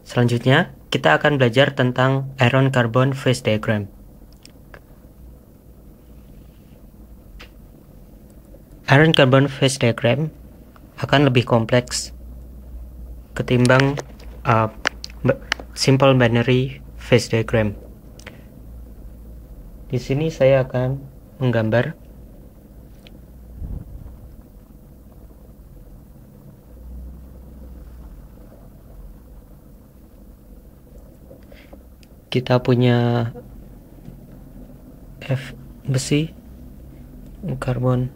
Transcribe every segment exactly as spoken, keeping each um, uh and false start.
Selanjutnya, kita akan belajar tentang iron carbon phase diagram. Iron carbon phase diagram akan lebih kompleks ketimbang uh, simple binary phase diagram. Di sini saya akan menggambar kita punya F besi, karbon,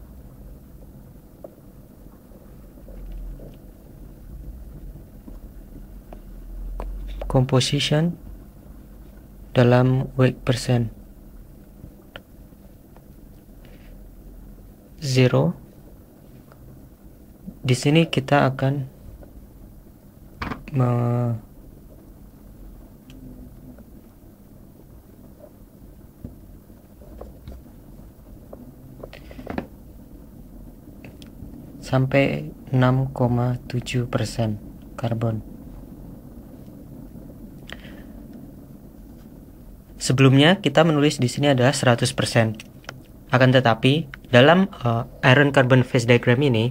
composition dalam weight persen zero. Di sini kita akan me sampai enam koma tujuh persen karbon. Sebelumnya kita menulis di sini adalah seratus persen. Akan tetapi dalam uh, iron carbon phase diagram ini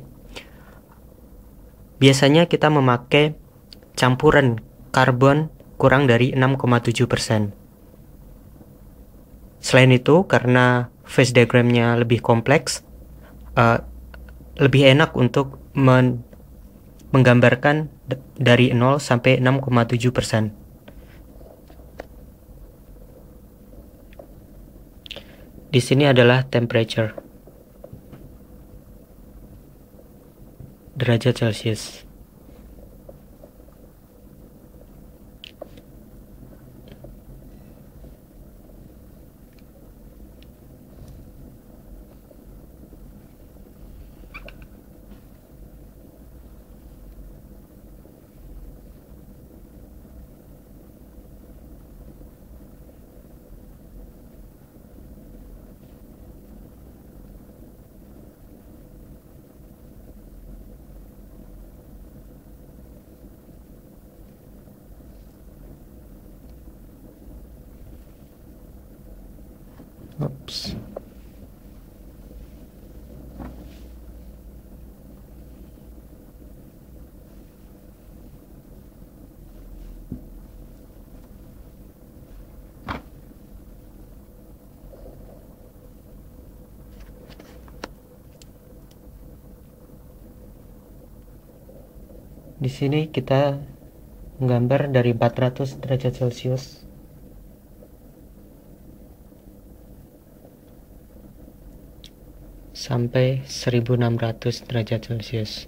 biasanya kita memakai campuran karbon kurang dari enam koma tujuh persen. Selain itu, karena phase diagramnya lebih kompleks, uh, lebih enak untuk men menggambarkan dari nol sampai enam koma tujuh persen. Di sini adalah temperature, derajat Celcius. Oops. Di sini kita menggambar dari empat ratus derajat Celcius sampai seribu enam ratus derajat Celcius.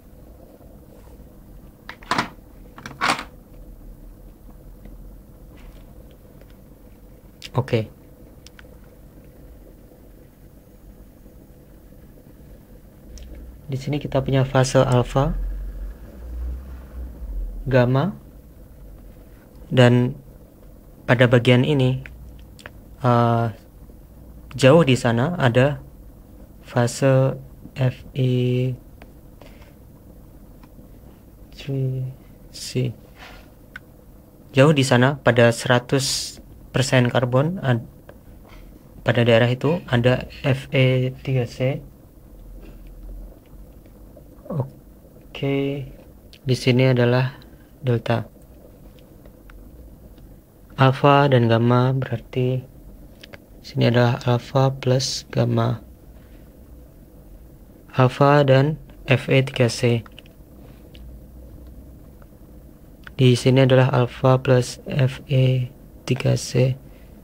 Oke. Di sini kita punya fase alfa, gamma, dan pada bagian ini uh, jauh di sana ada fase Fe tiga C. Jauh di sana pada seratus persen karbon, pada daerah itu ada Fe tiga C. Oke, di sini adalah delta. Alpha dan gamma berarti sini adalah alpha plus gamma. Alpha dan Fe tiga C. Di sini adalah alpha plus Fe tiga C.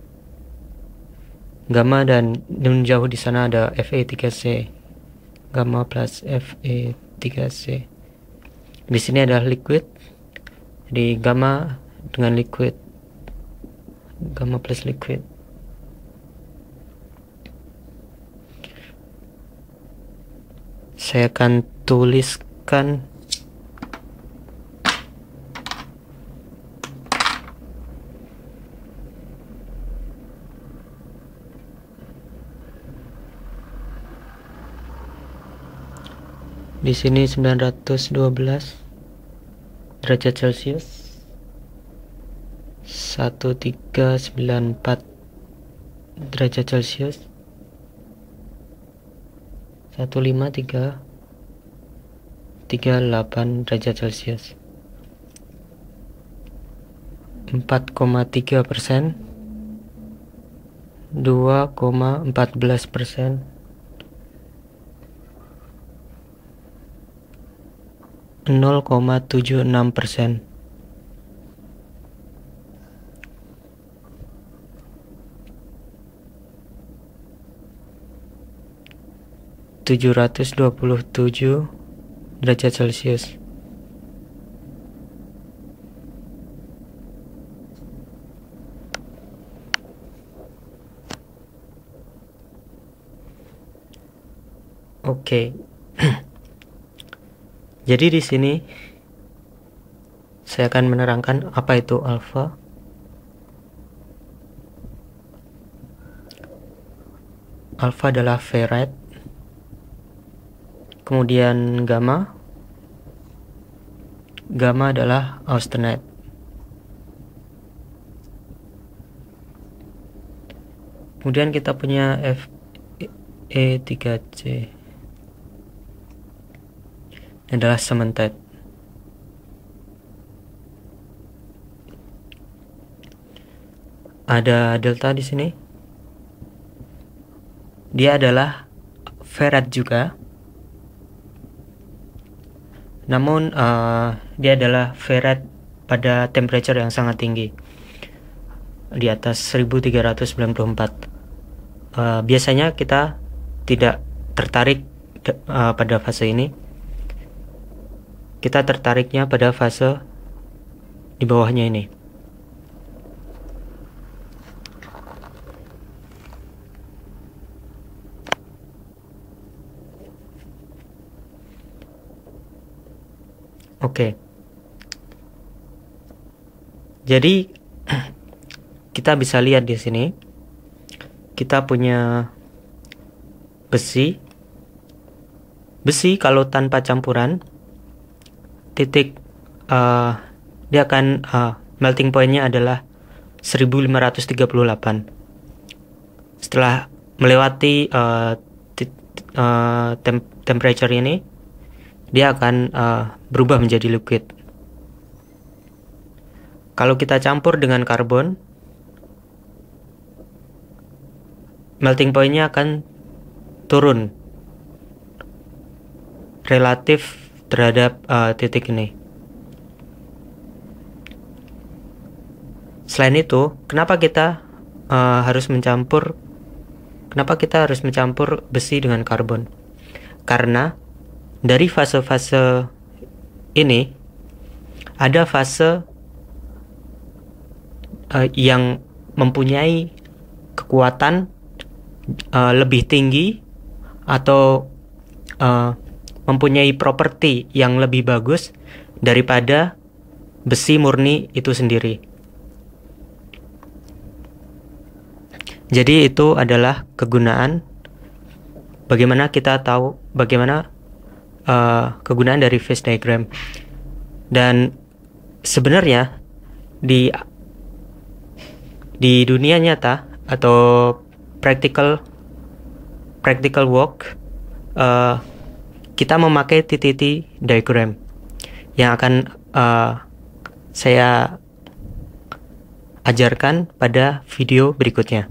Gamma dan jauh di sana ada Fe tiga C. Gamma plus Fe tiga C. Di sini adalah liquid. Jadi gamma dengan liquid. Gamma plus liquid. Saya akan tuliskan di sini sembilan ratus dua belas derajat Celcius. satu tiga sembilan empat derajat Celcius, satu lima tiga tiga delapan derajat Celcius, empat koma tiga persen, dua koma empat belas persen, nol koma tujuh enam persen. tujuh ratus dua puluh tujuh derajat Celcius. Oke. Jadi di sini saya akan menerangkan apa itu alfa. Alfa adalah Farad. Kemudian gamma. Gamma adalah austenite. Kemudian kita punya F E tiga C. Ini adalah cemented. Ada delta di sini. Dia adalah Farad juga. Namun uh, dia adalah Farad pada temperature yang sangat tinggi, di atas seribu tiga ratus sembilan puluh empat. Uh, biasanya kita tidak tertarik uh, pada fase ini. Kita tertariknya pada fase di bawahnya ini. Oke. Jadi kita bisa lihat di sini kita punya besi. Besi kalau tanpa campuran titik uh, dia akan uh, melting pointnya adalah seribu lima ratus tiga puluh delapan. Setelah melewati uh, uh, tem temperature ini, dia akan uh, berubah menjadi liquid. Kalau kita campur dengan karbon, melting point-nya akan turun relatif terhadap uh, titik ini. Selain itu, kenapa kita uh, harus mencampur kenapa kita harus mencampur besi dengan karbon? Karena dari fase-fase ini ada fase uh, yang mempunyai kekuatan uh, lebih tinggi atau uh, mempunyai properti yang lebih bagus daripada besi murni itu sendiri. Jadi itu adalah kegunaan. Bagaimana kita tahu bagaimana uh, kegunaan dari phase diagram. Dan sebenarnya di di dunia nyata atau practical practical work, uh, kita memakai T T T diagram yang akan uh, saya ajarkan pada video berikutnya.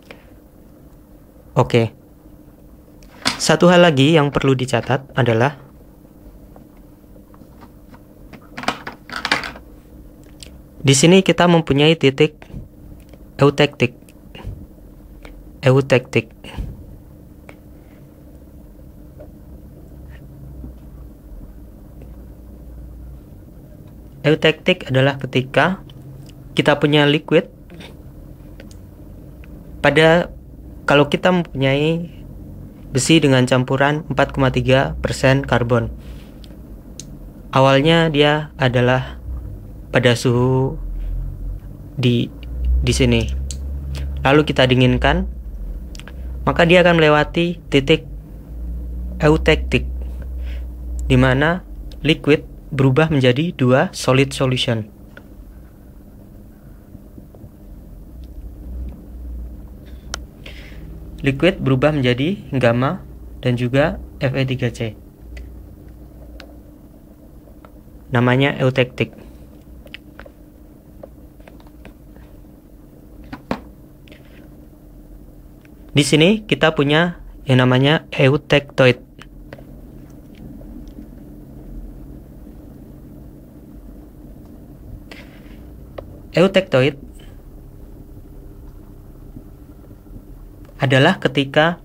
Oke. Satu hal lagi yang perlu dicatat adalah di sini kita mempunyai titik eutektik. Eutektik. Eutektik adalah ketika kita punya liquid pada kalau kita mempunyai besi dengan campuran empat koma tiga persen karbon. Awalnya dia adalah pada suhu di di sini. Lalu kita dinginkan, maka dia akan melewati titik eutektik, di mana liquid berubah menjadi dua solid solution. liquid berubah menjadi gamma dan juga F E tiga C. Namanya eutectic. Di sini kita punya yang namanya eutectoid. Eutectoid adalah ketika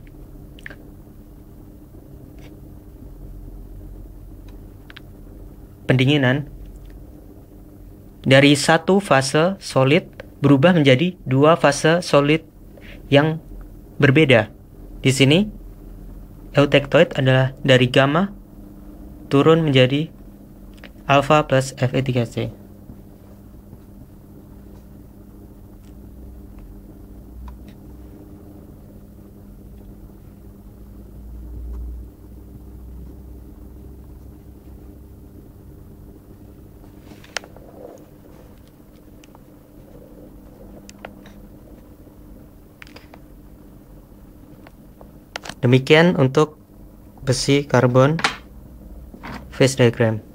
pendinginan dari satu fase solid berubah menjadi dua fase solid yang berbeda. Di sini eutectoid adalah dari gamma turun menjadi alpha plus F E tiga C. Demikian untuk besi karbon phase diagram.